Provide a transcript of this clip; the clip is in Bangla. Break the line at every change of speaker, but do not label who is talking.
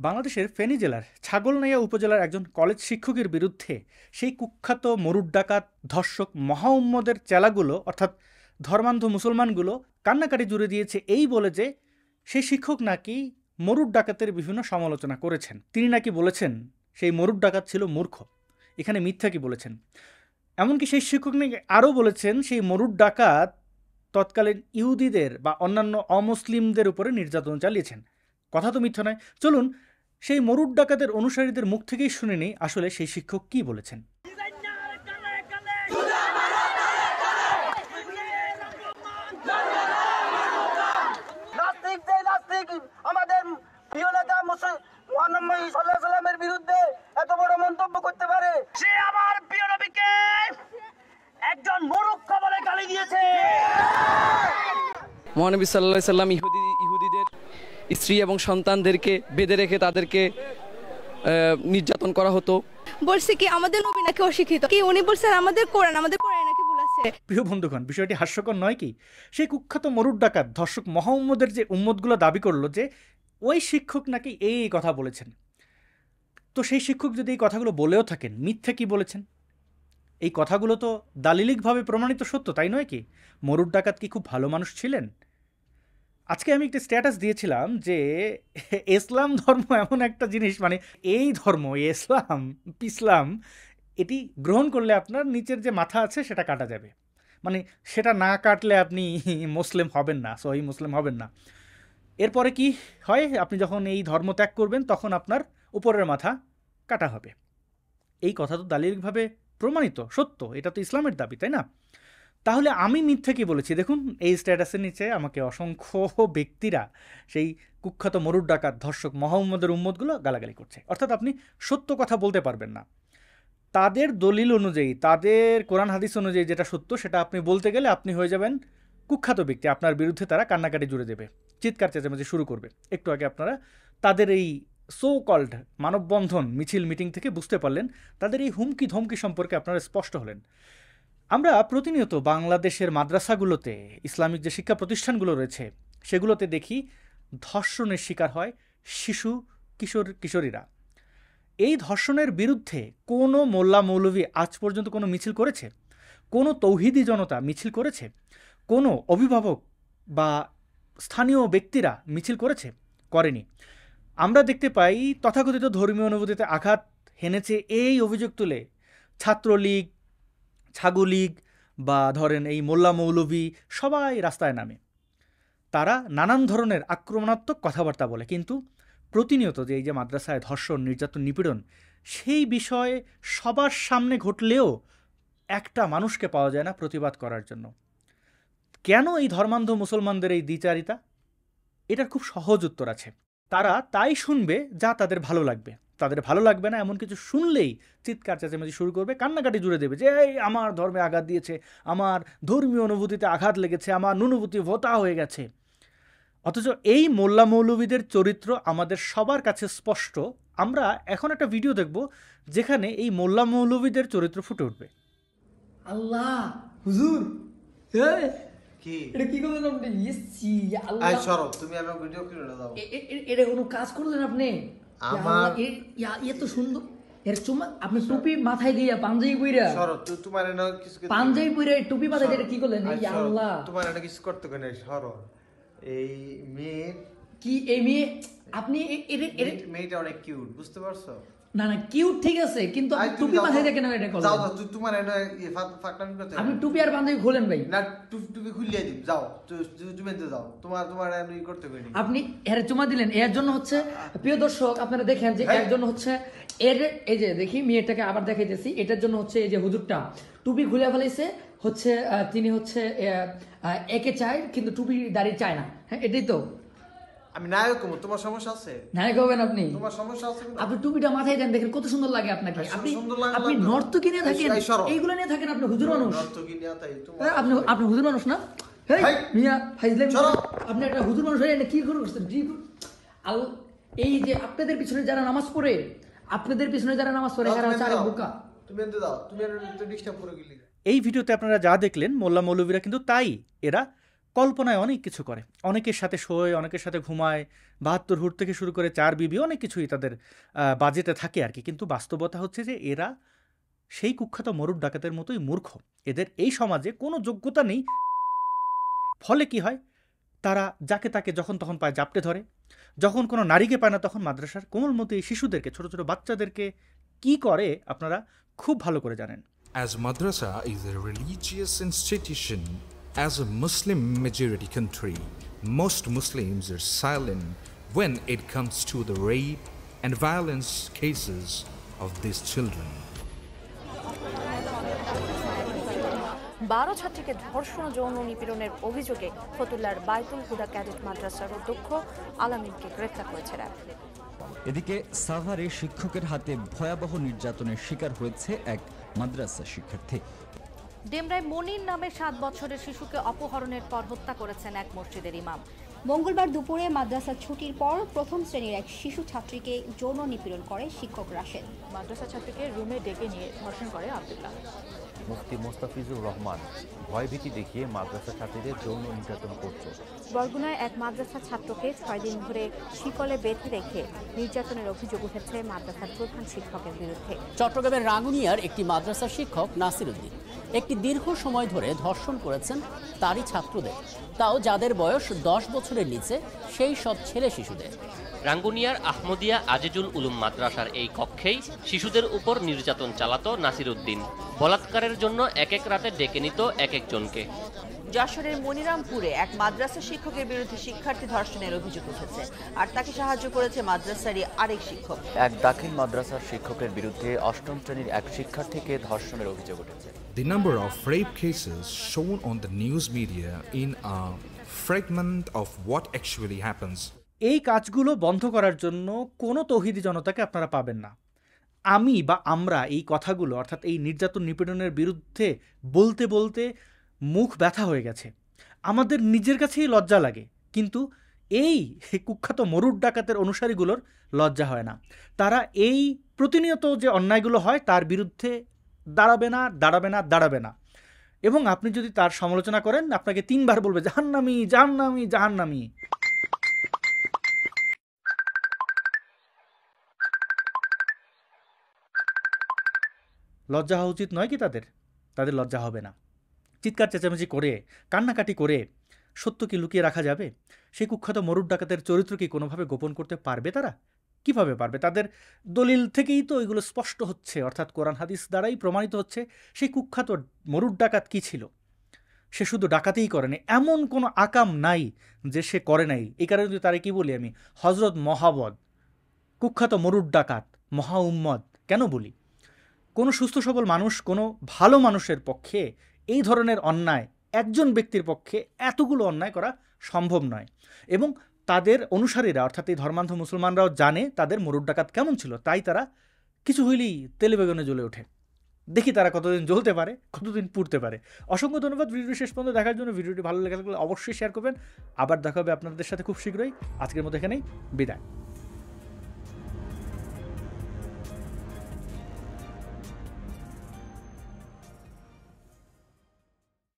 বাংলাদেশের ফেনী জেলার ছাগলনাইয়া উপজেলার একজন কলেজ শিক্ষকের বিরুদ্ধে সেই কুখ্যাত মরুর ডাকাত ধর্ষক মহাউম্মদের চেলাগুলো অর্থাৎ ধর্মান্ধ মুসলমানগুলো কান্নাকাটি জুড়ে দিয়েছে এই বলে যে সেই শিক্ষক নাকি মরুর ডাকাতের বিভিন্ন সমালোচনা করেছেন। তিনি নাকি বলেছেন সেই মরুর ডাকাত ছিল মূর্খ। এখানে মিথ্যা কি বলেছেন। এমনকি সেই শিক্ষক নাকি আরও বলেছেন সেই মরুর ডাকাত তৎকালীন ইহুদিদের বা অন্যান্য অমুসলিমদের উপরে নির্যাতন চালিয়েছেন। কথা তো মিথ্যা নয়। চলুন সেই মরুর ডাকাতের অনুসারীদের মুখ থেকেই শুনে নিই আসলে সেই শিক্ষক কি বলেছেন।
আমাদের প্রিয় নেতা মুহাম্মদ সাল্লাল্লাহু আলাইহি সাল্লামের বিরুদ্ধে এত বড় মন্তব্য করতে পারে? সে আমার প্রিয় নবীকে একজন মূর্খ বলে গালি দিয়েছে।
মহানবী সাল্লাল্লাহু আলাইহি সাল্লাম ইহুদিদের স্ত্রী এবং সন্তানদেরকে বেঁধে রেখে তাদেরকে নির্যাতন করা হতো।
বলছে কি আমাদের নবী নাকি অশিক্ষিত, কি উনি বলছেন আমাদের কোরআন নাকি ভুল আছে।
প্রিয় বন্ধুগণ, বিষয়টি হাস্যকর নয় কি? সেই কুখ্যাত মরুর ডাকাত ধর্ষক মুহাম্মদের যে উম্মতগুলো দাবি করলো যে ওই শিক্ষক নাকি এই কথা বলেছেন, তো সেই শিক্ষক যদি এই কথাগুলো বলেও থাকেন, মিথ্যা কি বলেছেন? এই কথাগুলো তো দালিলিকভাবে প্রমাণিত সত্য, তাই নয় কি? মরুর ডাকাত কি খুব ভালো মানুষ ছিলেন? আজকে আমি একটা স্ট্যাটাস দিয়েছিলাম যে ইসলাম ধর্ম এমন একটা জিনিস, মানে এই ধর্ম ইসলাম এটি গ্রহণ করলে আপনার নিচের যে মাথা আছে সেটা কাটা যাবে, মানে সেটা না কাটলে আপনি মুসলিম হবেন না, সহি মুসলিম হবেন না। এরপরে কি হয়, আপনি যখন এই ধর্ম ত্যাগ করবেন তখন আপনার উপরের মাথা কাটা হবে। এই কথা তো দালিলিকভাবে প্রমাণিত সত্য, এটা তো ইসলামের দাবি, তাই না? তাহলে আমি মিথ্যা কি বলেছি? দেখুন এই স্ট্যাটাসের নিচে আমাকে অসংখ্য ব্যক্তিরা সেই কুখ্যাত মরুর ডাকাত ধর্ষক মুহাম্মদের উম্মতগুলো গালাগালি করছে। অর্থাৎ আপনি সত্য কথা বলতে পারবেন না, তাদের দলিল অনুযায়ী, তাদের কোরআন হাদিস অনুযায়ী যেটা সত্য সেটা আপনি বলতে গেলে আপনি হয়ে যাবেন কুখ্যাত ব্যক্তি। আপনার বিরুদ্ধে তারা কান্নাকাটি জুড়ে দেবে, চিৎকার চেঁচামেচি শুরু করবে। একটু আগে আপনারা তাদের এই সো কল্ড মানববন্ধন মিছিল মিটিং থেকে বুঝতে পারলেন, তাদের এই হুমকি ধমকি সম্পর্কে আপনারা স্পষ্ট হলেন। আমরা প্রতিনিয়ত বাংলাদেশের মাদ্রাসাগুলোতে, ইসলামিক যে শিক্ষা প্রতিষ্ঠানগুলো রয়েছে সেগুলোতে দেখি ধর্ষণের শিকার হয় শিশু কিশোরীরা। এই ধর্ষণের বিরুদ্ধে কোনো মোল্লা মৌলভী আজ পর্যন্ত কোনো মিছিল করেছে? কোনো তৌহিদি জনতা মিছিল করেছে? কোনো অভিভাবক বা স্থানীয় ব্যক্তিরা মিছিল করেছে? করেনি। আমরা দেখতে পাই তথাকথিত ধর্মীয় অনুভূতিতে আঘাত হেনেছে এই অভিযোগ তুলে ছাত্রলীগ, ছাগলীগ বা ধরেন এই মোল্লা মৌলভী সবাই রাস্তায় নামে। তারা নানান ধরনের আক্রমণাত্মক কথাবার্তা বলে, কিন্তু প্রতিনিয়ত যে এই যে মাদ্রাসায় ধর্ষণ, নির্যাতন, নিপীড়ন, সেই বিষয়ে সবার সামনে ঘটলেও একটা মানুষকে পাওয়া যায় না প্রতিবাদ করার জন্য। কেন এই ধর্মান্ধ মুসলমানদের এই দ্বিচারিতা? এটার খুব সহজ উত্তর আছে। তারা তাই শুনবে যা তাদের ভালো লাগবে। তাদের ভালো লাগবে না এমন কিছু শুনলেই চিৎকার চেঁচামেচি শুরু করবে, কান্নাকাটি জুড়ে দেবে যে এই আমার ধর্মে আঘাত দিয়েছে, আমার ধর্মীয় অনুভূতিতে আঘাত লেগেছে, আমার নুনুভূতি ভোতা হয়ে গেছে। অথচ এই মোল্লা মৌলভীদের চরিত্র আমাদের সবার কাছে স্পষ্ট। আমরা এখন একটা ভিডিও দেখব যেখানে এই মোল্লা মৌলভীদের চরিত্র ফুটে উঠবে।
আল্লাহ হুজুর,
কি
এটা কি করলেন আপনি? ইসি আল্লাহ,
আই সরো, তুমি আমার ভিডিও কি করে দাও?
এটা কোনো কাজ করলেন আপনি?
আমার
এত সুন্দর এর চুমা, আপনি টুপি মাথায় দিয়া পাঞ্জাবি পইরা,
সরো তোমার না কিছু
পাঞ্জাবি পইরা টুপি মাথায় দিয়ে কি করলেন? এই আল্লাহ,
তোমার এটা কিছু করতে কই না। সরো, এই মেয়ে
কি এই মেয়ে? আপনি
মেয়েটা অনেক কিউট, বুঝতে পারছো?
না না কিউট ঠিক আছে, কিন্তু আপনি টুপি মাথায় দিয়ে কেন এটা করলেন?
যাও যাও, তুই এটা ফাকটামি করতে।
আপনি টুপি আর পাঞ্জাবি খোলেন ভাই।
না, টুপি খুলিয়ে দিই, যাও তুমি এতে যাও, তোমার আমি করতে কই না।
আপনি এর চুমা দিলেন, এর জন্য হচ্ছে প্রিয় দর্শক আপনারা দেখেন যে এর জন্য হচ্ছে এর এই যে দেখি মেয়েটাকে আবার দেখাইতেছি, এটার জন্য হচ্ছে এই যে হুজুরটা টুপি খুলে ফেলাইছে, হচ্ছে তিনি হচ্ছে একে চায় কিন্তু টুপি দাঁড়িয়ে চায় না। হ্যাঁ, এটাই তো।
আমি নায়ক, তোমার সমস্যা আছে?
নায়ক হবেন আপনি?
তোমার সমস্যা আছে?
আপনি টুপিটা মাথায় দেন, দেখেন কত সুন্দর লাগে আপনাকে। আপনি নর্তকী নিয়ে থাকেন, এইগুলো নিয়ে থাকেন, আপনি হুজুর মানুষ।
নর্তকী নিয়ে তাই
আপনি হুজুর মানুষ না? মিয়া ফাইজলাম, আপনি একটা হুজুর মানুষ হয়ে কি করছেন? এই যে আপনাদের পিছনে যারা নামাজ পড়ে, এরা হচ্ছে আরেক বোকা।
তুমি এতে দাও, তুমি ডিস্টার্ব করে গেলি।
এই ভিডিওতে আপনারা যা দেখলেন মোল্লা মৌলভীরা কিন্তু তাই, এরা কল্পনায় অনেক কিছু করে, অনেকের সাথে শোয়, অনেকের সাথে ঘুমায়, ৭২ হুট থেকে শুরু করে ৪ বিবি অনেক কিছুই তাদের বাজেটে থাকে আর কি। কিন্তু বাস্তবতা হচ্ছে যে এরা সেই কুখ্যাত মরুর ডাকাতের মতোই মূর্খ। এদের এই সমাজে কোনো যোগ্যতা নেই। ফলে কি হয়, তারা যাকে তাকে যখন তখন পায় জাপটে ধরে, যখন কোনো নারীকে পায় না তখন মাদ্রাসার কোমলমতি শিশুদেরকে, ছোট ছোট বাচ্চাদেরকে কি করে আপনারা খুব ভালো করে জানেন।
As madrasa is a religious institution, as a Muslim majority country, most Muslims are silent when it comes to the rape and violence cases of these children.
12 ছাত্রীকে ধর্ষণ ও যৌন নিপীড়নের অভিযোগে ফতুল্লার বাইতুল হুদা ক্যাডেট মাদ্রাসার অধ্যক্ষ আলামিনকে গ্রেফতার করেছে র্যাব।
এদিকে সাভারে শিক্ষকের হাতে ভয়াবহ নির্যাতনের শিকার হয়েছে এক মাদ্রাসা শিক্ষার্থী।
ডেমরায় মনির নামে 7 বছরের শিশুকে অপহরণের পর হত্যা করেছেন এক মসজিদের ইমাম।
মঙ্গলবার দুপুরে মাদ্রাসা ছুটির পর প্রথম শ্রেণীর এক শিশু ছাত্রীকে যৌন নিপীড়ন করে শিক্ষক রাশেদ।
মাদ্রাসা ছাত্রীকে রুমে ডেকে নিয়ে ধর্ষণ করে আব্দুল্লাহ।
মুফতি মোস্তাফিজুর রহমান ভয়ভীতি দেখিয়ে মাদ্রাসা ছাত্রীদের যৌন নির্যাতন করত।
বরগুনায় এক মাদ্রাসা ছাত্রকে 6 দিন ধরে শিকলে বেঁধে রেখে নির্যাতনের অভিযোগ উঠেছে মাদ্রাসার প্রধান শিক্ষকের বিরুদ্ধে।
চট্টগ্রামের রাঙ্গুনিয়ার একটি মাদ্রাসা শিক্ষক নাসির উদ্দিন একটি দীর্ঘ সময় ধরে ধর্ষণ করেছেন তারই ছাত্রদের, তাও যাদের বয়স 10 বছরের নিচে, সেই সব ছেলে শিশুদের।
রাঙ্গুনিয়ার আহমদিয়া আজিজুল উলুম মাদ্রাসার এই কক্ষেই শিশুদের উপর নির্যাতন চালাতো নাসির উদ্দিন। বলাৎকারের জন্য এক এক রাতে ডেকে নিত এক একজনকে।
যশোরের মনিরামপুরে এক মাদ্রাসা শিক্ষকের বিরুদ্ধে শিক্ষার্থী ধর্ষণের অভিযোগ উঠেছে, আর তাকে সাহায্য করেছে মাদ্রাসারই আরেক শিক্ষক।
এক দাখিল মাদ্রাসার শিক্ষকের বিরুদ্ধে 8ম শ্রেণীর এক শিক্ষার্থীকে ধর্ষণের অভিযোগ উঠেছে।
The number of rape cases shown on the news media in a fragment of what actually happens.
এই কাজগুলো বন্ধ করার জন্য কোনো তৌহিদি জনতাকে আপনারা পাবেন না। আমি বা আমরা এই কথাগুলো, অর্থাৎ এই নির্যাতন নিপীড়নের বিরুদ্ধে বলতে বলতে মুখ ব্যথা হয়ে গেছে, আমাদের নিজের কাছেই লজ্জা লাগে। কিন্তু এই কুখ্যাত মরুর ডাকাতের অনুসারীগুলোর লজ্জা হয় না। তারা এই প্রতিনিয়ত যে অন্যায়গুলো হয় তার বিরুদ্ধে দাঁড়াবে না, দাঁড়াবে না, দাঁড়াবে না। এবং আপনি যদি তার সমালোচনা করেন, আপনাকে 3 বার বলবে জাহান্নামী, জাহান্নামী, জাহান্নামী। লজ্জা হওয়া উচিত নয় কি তাদের? তাদের লজ্জা হবে না। চিৎকার চেঁচামেচি করে, কান্নাকাটি করে সত্য কি লুকিয়ে রাখা যাবে? সেই কুখ্যাত মরুর ডাকাতের চরিত্র কি কোনোভাবে গোপন করতে পারবে তারা? কিভাবে পারবে? তাদের দলিল থেকেই তো এগুলো স্পষ্ট হচ্ছে, অর্থাৎ কোরআন হাদিস দ্বারাই প্রমাণিত হচ্ছে সেই কুখ্যাত মরুর ডাকাত কী ছিল। সে শুধু ডাকাতেই করেনি, এমন কোনো আকাম নাই যে সে করে নাই। এই কারণে যদি তারা কি বলি আমি, হজরত মহাবদ, কুখ্যাত মরুর ডাকাত, মহা উম্মদ কেন বলি? কোনো সুস্থ সবল মানুষ, কোনো ভালো মানুষের পক্ষে এই ধরনের অন্যায়, একজন ব্যক্তির পক্ষে এতগুলো অন্যায় করা সম্ভব নয়। এবং তাদের অনুসারীরা, অর্থাৎ এই ধর্মান্ধ মুসলমানরাও জানে তাদের মরুর ডাকাত কেমন ছিল, তাই তারা কিছু হইলেই তেলে বেগুনে জ্বলে ওঠে। দেখি তারা কতদিন জ্বলতে পারে, কতদিন পুড়তে পারে। অসংখ্য ধন্যবাদ ভিডিওটি শেষ পর্যন্ত দেখার জন্য। ভিডিওটি ভালো লেগে থাকলে অবশ্যই শেয়ার করবেন। আবার দেখা হবে আপনাদের সাথে খুব শীঘ্রই। আজকের মতো এখানেই বিদায়।